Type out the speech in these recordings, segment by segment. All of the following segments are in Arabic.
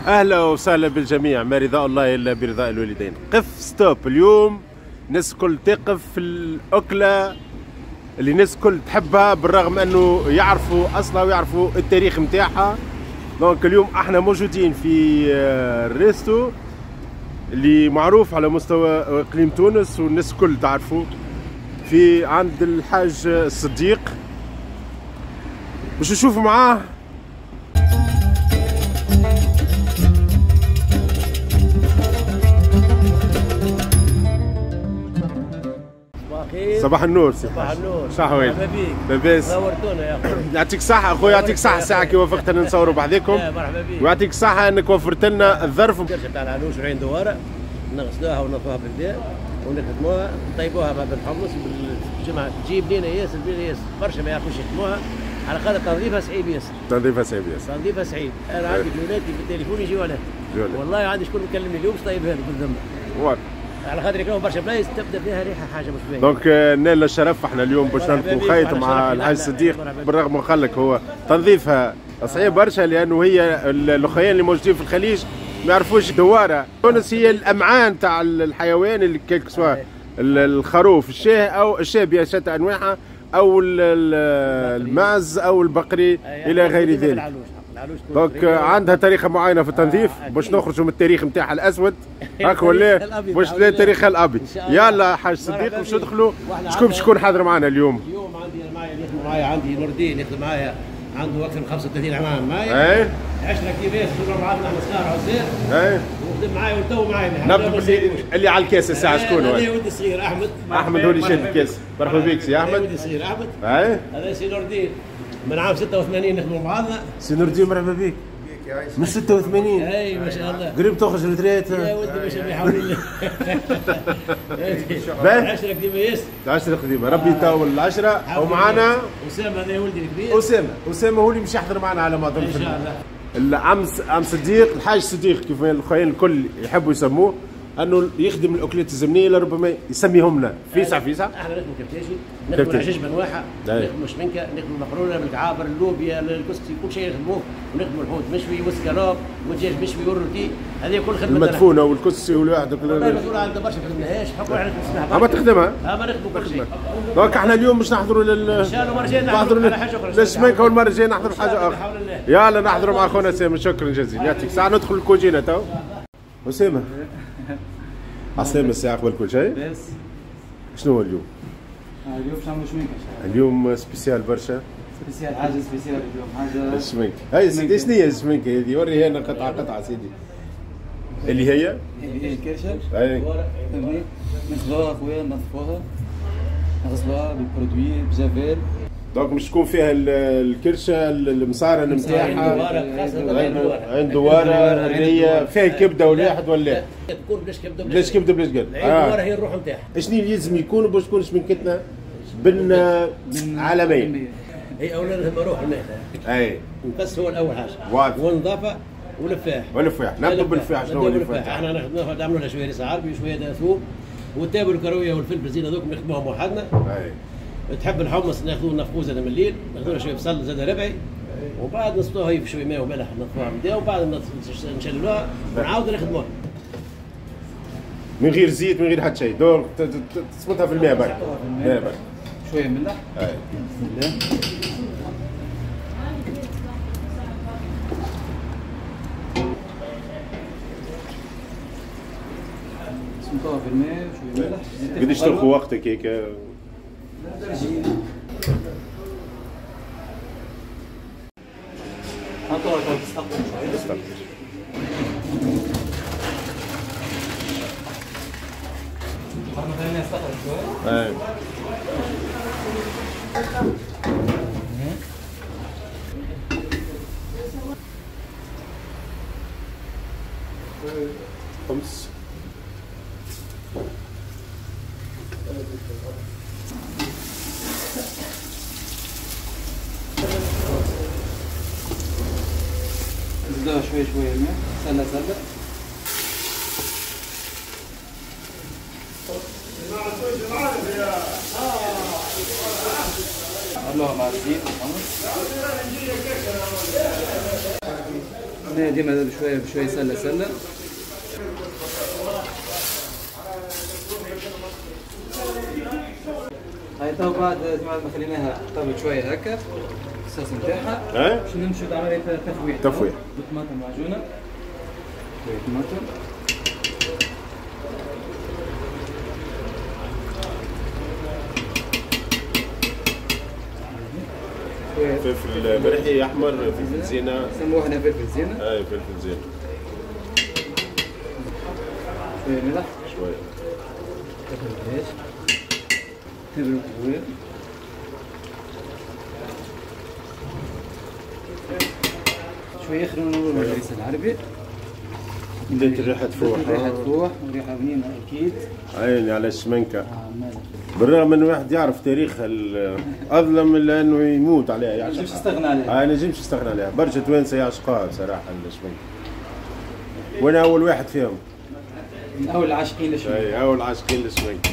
اهلا وسهلا بالجميع، ما رضاء الله الا برضاء الوالدين. قف ستوب. اليوم الناس الكل تقف في الاكله اللي الناس الكل تحبها، بالرغم انه يعرفوا اصلها ويعرفوا التاريخ نتاعها. دونك اليوم احنا موجودين في الريستو اللي معروف على مستوى اقليم تونس والناس الكل تعرفوا، في عند الحاج الصديق. باش نشوفوا معاه صباح النور. صباح النور. شحوين لاباس؟ نورتونا يا اخويا. يعطيك الصحة اخويا، يعطيك الصحة الساعة كي وافقتنا نصوروا بحذاكم. مرحبا بك. ويعطيك الصحة انك وفرت لنا الظرف. الكرشه تاع العلوش وعين دواره نغسلوها ونطوها بالماء ونخدموها نطيبوها مع بالحمص بالجمعة، تجيب لينا ياسر برشا ما يعرفوش يخدموها على خاطر تنظيفها صعيب ياسر. تنظيفها صعيب ياسر. تنظيفها صعيب. انا عندي بناتي في التليفون يجيو عليها. والله عندي شكون مكلمني اليوم باش طيبها لي بالذمه. على خاطر يكونوا برشا بلايص تبدا فيها ريحه حاجه مش باينه. دونك نال الشرف احنا اليوم باش نلقوا خيط مع الحاج الصديق، بالرغم من خلك هو تنظيفها صعيب برشا، لانه هي الاخوان اللي موجودين في الخليج ما يعرفوش دواره. تونس هي الامعان تاع الحيوان اللي كيلك سوا الخروف، الشاه او الشاه بشتى انواعها، او الماعز او البقري الى غير ذلك. دونك عندها طريقه معينه في التنظيف باش نخرجوا من التاريخ نتاعها الاسود هاك ولا باش تاريخها الابيض. يلا حاج صديق باش ندخلوا. شكون باش يكون حاضر معنا اليوم؟ اليوم عندي معايا اللي يخدم معايا، عندي نور الدين يخدم معايا، عنده اكثر من 35 عام معايا. اي 10 كيفاش كنا بعضنا صغار عزير. اي وخدم معايا وتو معايا. نبدا اللي على الكاس الساعه شكون هو؟ هذا ولدي الصغير احمد. احمد هو اللي شاد الكاس. مرحبا بك سي احمد. ولدي الصغير احمد. اي هذا سي نور الدين من عام 86 نخدموا مع بعضنا. سي نور الدين مرحبا بك. من 86. اي ما شاء الله. قريب تخرج الريتريت. يا ولدي ما شاء الله يحاول الله. 10 قديمه ياسر. 10 قديمه، ربي يطول العشره. ومعنا اسامه، هذا ولدي الكبير. اسامه هو اللي مش يحضر معنا على ما اظن ان شاء الله. عم صديق، الحاج صديق كيف الاخوين الكل يحبوا يسموه، انه يخدم الاكلات الزمنيه اللي ربما يسميهم لنا فيسع. احنا نخدموا كرتاجي، نخدموا العشش بانواعها، نخدموا شمنكه، نخدموا مقرونه بالكعابر، اللوبيا، الكسكسي، كل شيء نخدموه، ونخدموا الحوت مشوي والسكالوب والدجاج مشوي والروتي، هذه كل خدمه المدفونه والكسكسي والواحد. والله المدفونه عندنا برشا ما خدمناهاش، حقوا احنا نسمعها. اما تخدمها؟ اما نخدموا كل شيء. دونك احنا اليوم باش نحضروا ان شاء الله المره الجايه نحضروا على حاجه اخرى. للشمنكه، والمره الجايه نحضروا حاجه اخرى. يلا نحضروا مع خونا سامي. شكرا جزيلا، يعطيك الصحه. ندخل الكوجينه تو. اسامه عسلامة الساعة قبل كل شيء. شنو هو اليوم؟ اليوم باش نعملوا شمينكة. اليوم سبيسيال برشا. سبيسيال، حاجة سبيسيال اليوم، حاجة الشمينكة. هاي سيدي شنو هي الشمينكة هذه؟ وريها لنا قطعة سيدي. اللي هي؟ اللي هي الكرشة. اي. فهمتني؟ نغسلوها خويا، ننظفوها، نغسلوها بالبرودوي بجافيل. دونك باش تكون فيها الكرشه المصارن نتاعها، عند دواره اللي هي فيها كبده والواحد ولا تكون بلاش كبده بلاش كبده بلاش قلب. دواره هي الروح نتاعها. شنو اللي يلزم يكون باش تكون شمنكتنا بن عالمين؟ هي اولا لازم روح الماء. اي بس هو الاول حاجه. واضح. والنظافه واللفاح. نبدأ باللفاح. شنو هو اللفاح؟ احنا نعملوا لها شويه ريس عربي وشويه ثوم والتابل والكرويه والفلفل زين، هذوك نخدموهم وحدنا. اي. تحب الحمص ناخذوه نفقوه زاد من الليل، ناخذوا شويه بصل زاد ربعي، وبعد نصفوها هي بشويه ماء وملح نطفوها من وبعد نشللوها ونعاودوا نخدموها من غير زيت من غير حتى شيء. دور تصمتها في الماء برك. شويه ملح. اي. بسم الله. صمتوها في الماء شويه ملح. قديش تاخذ وقتك هيك؟ حطوها كده تستقطر شويه. تستقطر. احنا خلينا نستقطر شويه. اي. خمس. نزيدوها شويه شويه ماء، سله سله. نعملوها مع الزيت والحمص. هنا ديما بشويه بشويه سله سله. هاي تو بعد ما خليناها طابت شويه هكا الصوص نتاعها باش نمشوا لعمليه تفويح. طماطم معجونه، شويه طماطم، فلفل مرحي احمر، فلفل زينه، سموه هنا فلفل زينه. اي فلفل زينه، شويه ملح، شويه تبل العيش، تبل الكوير، شويه يخرجوا من الهريسه العربي. بدات الريحه تفوح، الريحه تفوح وريحه بنينه اكيد. عيني على الشمنكه. بالرغم ان واحد يعرف تاريخ اظلم الا انه يموت عليها، ما نجمش نستغنى عليها. ما نجمش نستغنى عليها، برشا توانسه يعشقوها صراحه الشمنكه. وانا اول واحد فيهم. من اول العاشقين للشمنكه. اي اول العاشقين للشمنكه.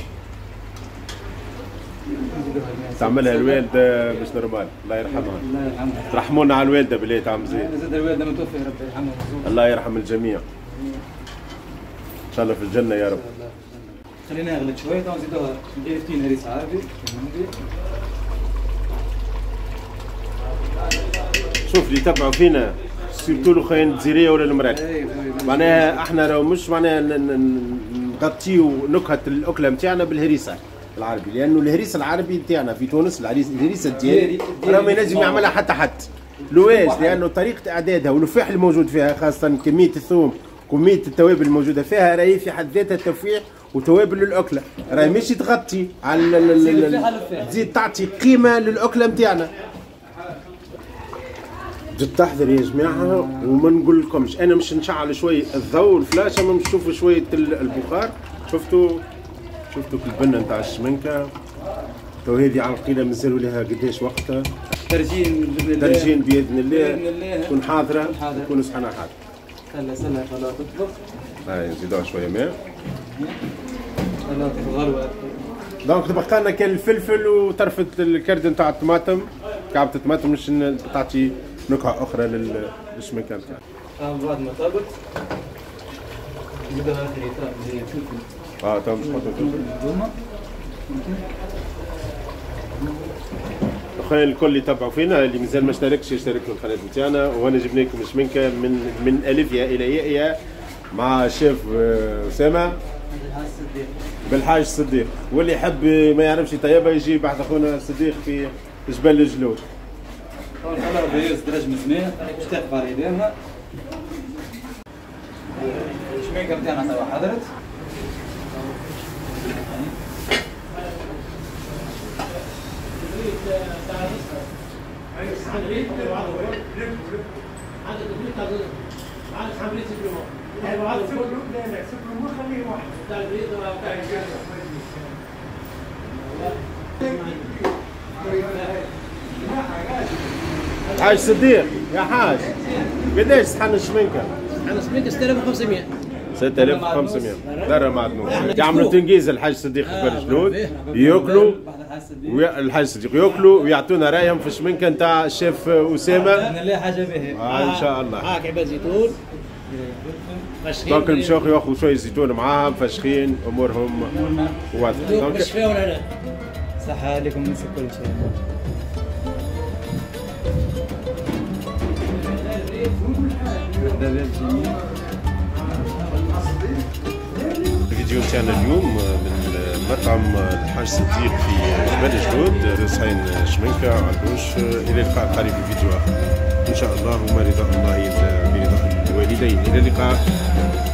تعملها الوالده مش نورمال، الله يرحمها. الله يرحمها. ترحمونا على الوالده بالله تعمل زين. زاد الوالده متوفى يا رب يرحمها. الله يرحم الجميع. ان شاء الله في الجنه يا رب. خلينا نغلط شويه تو نزيدوها دقيقتين هريس عربي. شوف اللي يتبعوا فينا سيرتو الاخوين الجزيريه ولا المراكش، معناها احنا راهو مش معناها نغطيو نكهه الاكله نتاعنا بالهريسه العربي، لانه الهريسه العربي نتاعنا في تونس الهريسه الدياري راه ما ينجم يعملها حتى لواش، لانه طريقه اعدادها واللفاح الموجود فيها، خاصه كميه الثوم كميه التوابل الموجوده فيها راهي في حد ذاتها تفويح وتوابل للاكله، راهي ماشي تغطي على تزيد تعطي قيمه للاكله نتاعنا. جد تحضر يا جماعه، وما نقول لكمش انا مش نشعل شويه الضوء الفلاشه، ما نشوفوا شويه البخار. شفتوا البنه نتاع الشمنكه تو هذه على القيله مازالوا لها قداش وقتها. ترجين باذن الله تكون حاضره، تكون صحنها حاضره. سله خلاها تطبخ. هاي نزيدوها شويه ماء. خلاها تغلوها. دونك تبقى لنا كان الفلفل وطرفه الكرد نتاع الطماطم، كعبه الطماطم مش تعطي نكهه اخرى للشمنكه نتاعنا. بعد ما طابت نزيدوها خليطه اللي هي فلفل. تو مش نحطوا فلفل. اخواني الكل اللي يتبعوا فينا، اللي مازال ما اشتركش يشترك في القناه نتاعنا، وانا جبنا لكم الشمنكه من الفها الى يائها مع الشيف اسامه بالحاج الصديق، واللي يحب ما يعرفش يطيبها يجي بعد اخونا الصديق في جبل الجلود. طبعا خلاص بيز درج مزمين باش تقف على يديها. الشميكه بتاعنا توا حضرت. حاج صديق يا حاج، قداش صحن الشمنكه؟ صحن الشمنكه 6500. 6500 ذره معدنوس. يعملوا تنقيز الحاج صديق في الجلود، ياكلوا الحاج صديق ياكلوا ويعطونا رايهم في الشمنكه نتاع الشيف اسامه. نلاقي حاجه باهيه. ان شاء الله. معاك عباد زيتون. دونك المشايخ ياخذوا شويه زيتون معاهم فاشخين امورهم واضحه. دونك مش فيها ولا لا؟ صحه عليكم ننسى كل شيء. الفيديو تاعنا اليوم من مطعم الحاج صديق في جبل الجلود صحين شمنكه عربوش. الى اللقاء قريب في فيديو اخر ان شاء الله، وما رضا الله برضا الوالدين. الى اللقاء.